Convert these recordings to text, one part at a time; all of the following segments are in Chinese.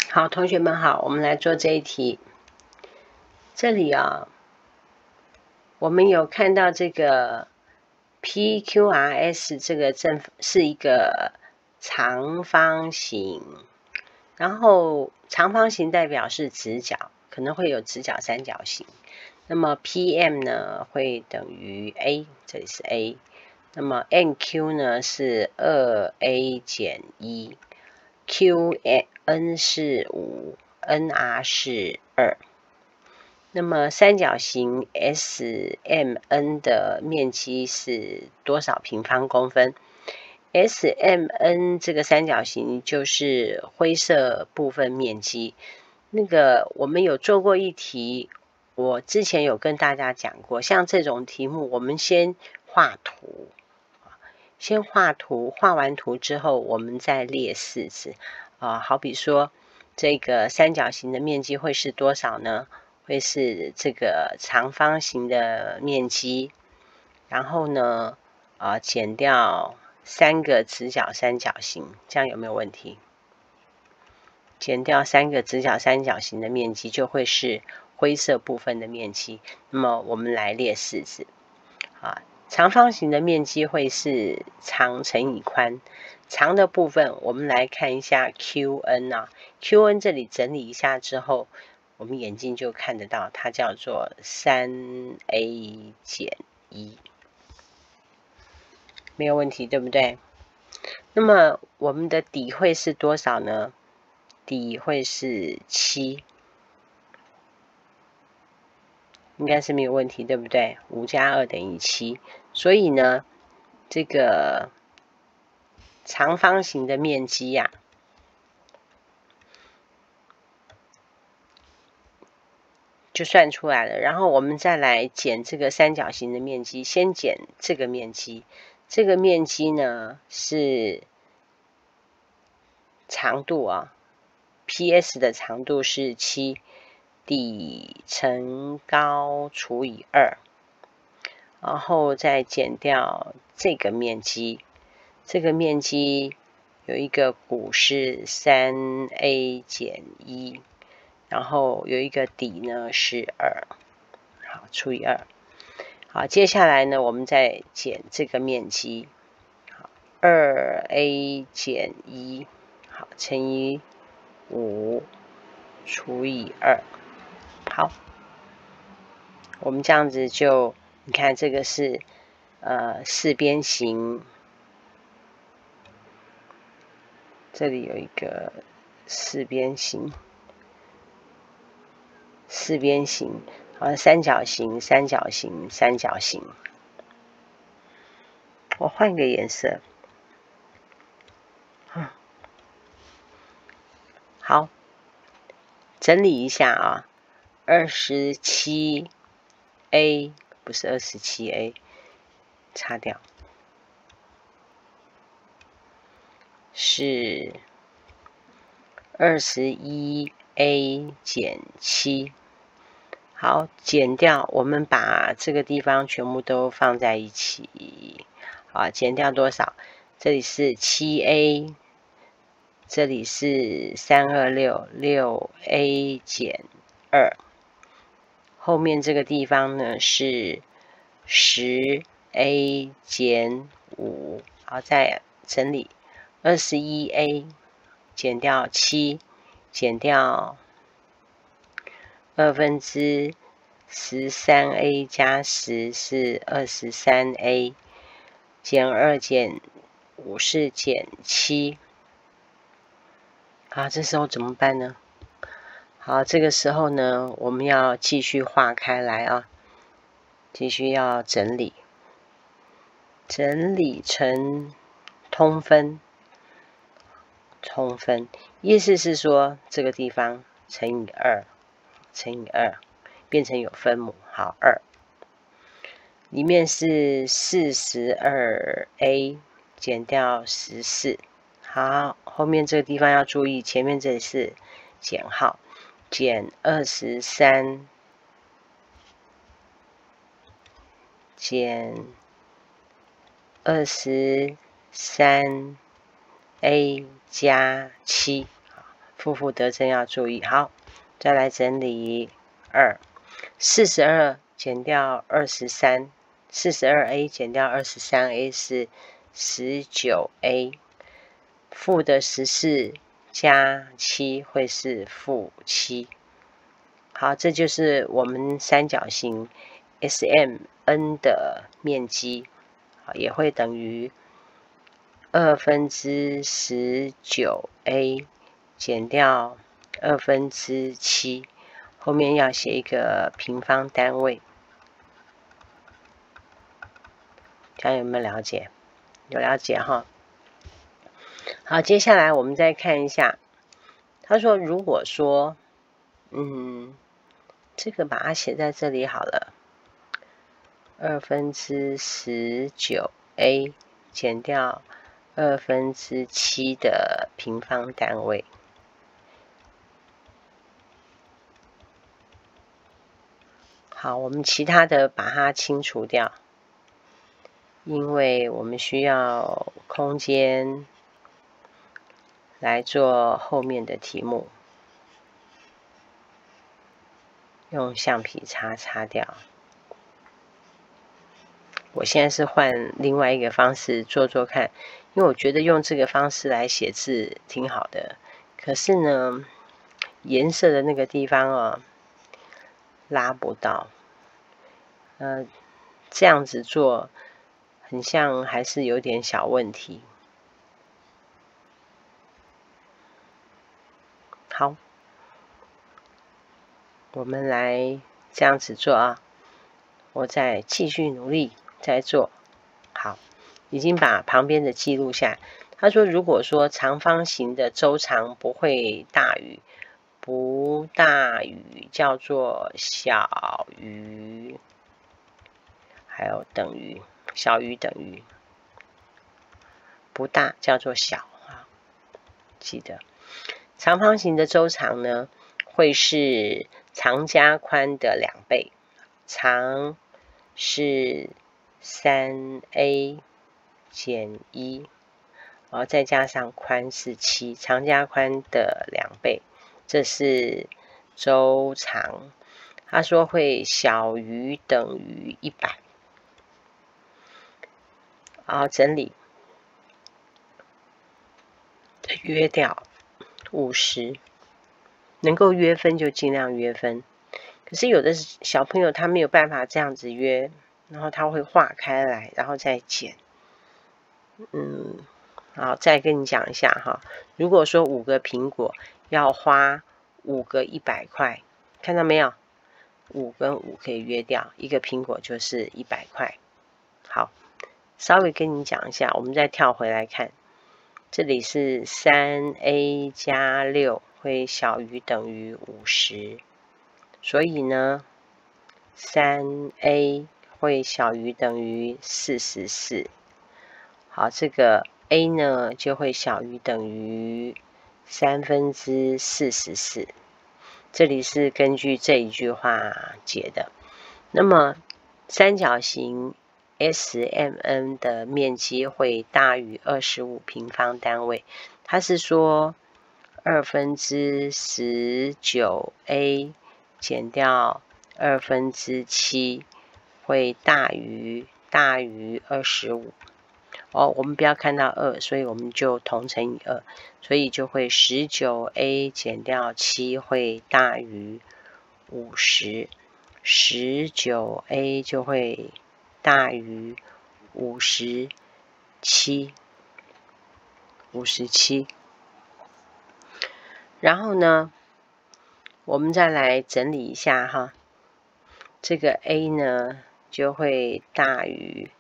好，同学们好，我们来做这一题。这里啊，我们有看到这个 PQRS 这个是一个长方形，然后长方形代表是直角，可能会有直角三角形。那么 PM 呢会等于 A， 这里是 A。那么 NQ 呢是 2A 减1。QN 是5，NR 是2。那么三角形 SMN 的面积是多少平方公分 ？SMN 这个三角形就是灰色部分面积。那个我们有做过一题，我之前有跟大家讲过，像这种题目，我们先画图。画完图之后，我们再列式子。好比说，这个三角形的面积会是多少呢？会是这个长方形的面积，然后呢，减掉3个直角三角形，这样有没有问题？减掉3个直角三角形的面积，就会是灰色部分的面积。那么我们来列式子。长方形的面积会是长乘以宽，长的部分我们来看一下 QN 啊 ，QN 这里整理一下之后，我们眼睛就看得到，它叫做3A 减1，没有问题，对不对？那么我们的底会是多少呢？底会是7，应该是没有问题，对不对？5加2等于7，所以呢，这个长方形的面积呀，就算出来了。然后我们再来减这个三角形的面积，先减这个面积。这个面积呢是长度啊 ，PS 的长度是7，底乘高除以2，然后再减掉这个面积。这个面积有一个股是3A 减1，然后有一个底呢是2，好，除以2。好，接下来呢，我们再减这个面积，好 2A 减1，好，乘以5除以2。好，我们这样子就，你看这个是四边形。这里有一个四边形，三角形，三角形，三角形。我换个颜色。好，整理一下啊，27A 不是27A， 擦掉，是21A 减7。好，减掉，我们把这个地方全部都放在一起。好，减掉多少？这里是7A， 这里是326 6A 减2，后面这个地方呢是10A 减5。好，再整理21A 减掉7，减掉13A 加10是23A， 减2减5是减7。好，这时候怎么办呢？好，这个时候呢，我们要继续画开来啊，继续要整理成通分。意思是说这个地方乘以2，变成有分母。好，2里面是42A 减掉14。好，后面这个地方要注意，前面这里是减号，减23减23A 加7， 负负得正要注意。好，再来整理42减掉23，42a 减掉23a 是19a， 负的14加7会是负7。好，这就是我们三角形 SMN 的面积，也会等于19a 减掉7/2，后面要写一个平方单位，这样有没有了解？有了解哈。好，接下来我们再看一下，他说如果说，这个把它写在这里好了，19a 减掉7/2的平方单位。好，我们其他的把它清除掉，因为我们需要空间来做后面的题目，用橡皮擦擦掉。我现在是换另外一个方式做做看，因为我觉得用这个方式来写字挺好的，可是呢，颜色的那个地方拉不到，这样子做很像还是有点小问题。好，我们来这样子做啊，我再继续努力再做。好，已经把旁边的记录下来。他说，如果说长方形的周长不会大于，叫做小于，还有等于，小于等于，不大叫做小啊，记得。长方形的周长呢，会是长加宽的2倍，长是3a 减1，然后再加上宽是7，长加宽的2倍，这是周长。他说会小于等于100。好，整理，约掉50，能够约分就尽量约分。可是有的小朋友他没有办法这样子约，然后他会画开来，然后再减。好，再跟你讲一下哈。如果说5个苹果要花5个100块，看到没有？5跟5可以约掉，一个苹果就是100块。好，稍微跟你讲一下，我们再跳回来看，这里是3a 加6会小于等于50，所以呢3a 会小于等于44。好，这个 a 呢就会小于等于44/3，这里是根据这一句话解的。那么三角形 SMN 的面积会大于25平方单位，它是说19a 减掉7/2会大于25。我们不要看到2，所以我们就同乘以2，所以就会19a 减掉7会大于50，19a 就会大于57。然后呢，我们再来整理一下哈，这个 a 呢就会大于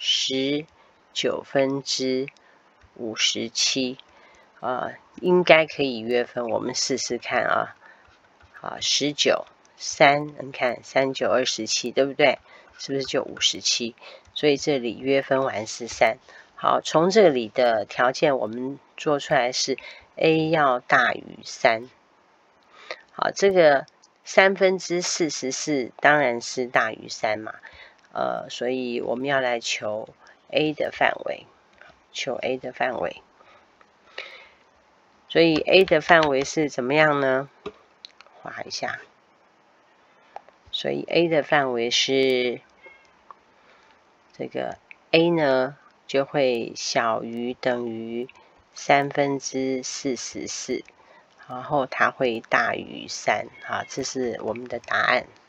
19/57，应该可以约分，我们试试看啊。好，19，3，你看3、9、27，对不对？是不是就57？所以这里约分完是3。好，从这里的条件我们做出来是 a 要大于3。好，这个44/3当然是大于3嘛，所以我们要来求 a 的范围，求 a 的范围。 所以 A 的范围是怎么样呢？画一下。所以 A 的范围是这个 A 呢就会小于等于44/44，然后它会大于3，好，这是我们的答案。